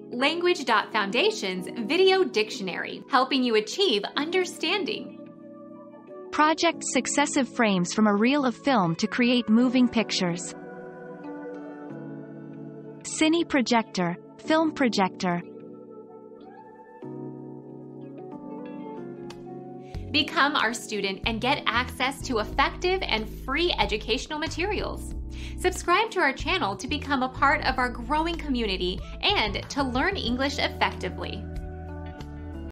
Language.Foundation's Video Dictionary, helping you achieve understanding. Project successive frames from a reel of film to create moving pictures. Cine projector, film projector. Become our student and get access to effective and free educational materials. Subscribe to our channel to become a part of our growing community and to learn English effectively.